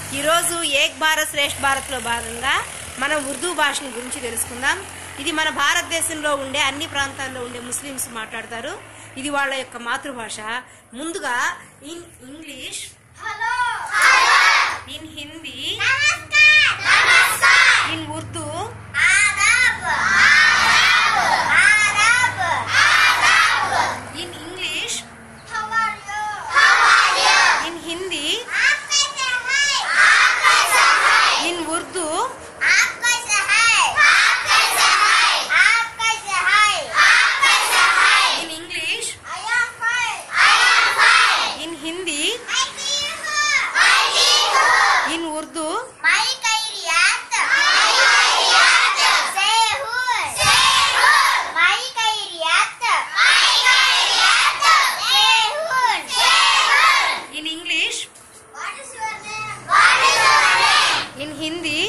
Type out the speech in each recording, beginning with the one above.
ఈరోజు ఏక్ భారత్ శ్రేష్ఠ భారత్లో భాగంగా మనం ఉర్దూ భాషను గురించి తెలుసుకుందాం. ఇది మన భారతదేశంలో ఉండే అన్ని ప్రాంతాల్లో ఉండే ముస్లిమ్స్ మాట్లాడతారు. ఇది వాళ్ళ యొక్క మాతృభాష. ముందుగా in English, in Hindi, in Urdu, in English, in Hindi, in Urdu, in English, in Hindi, in Urdu, in English, in Hindi,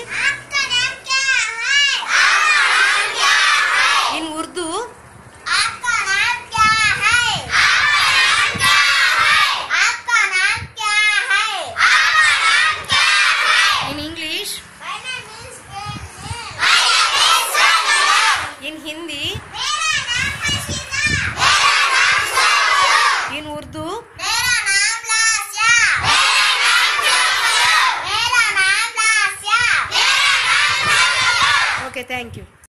in Urdu, in English, in Hindi, in Urdu. Okay, thank you.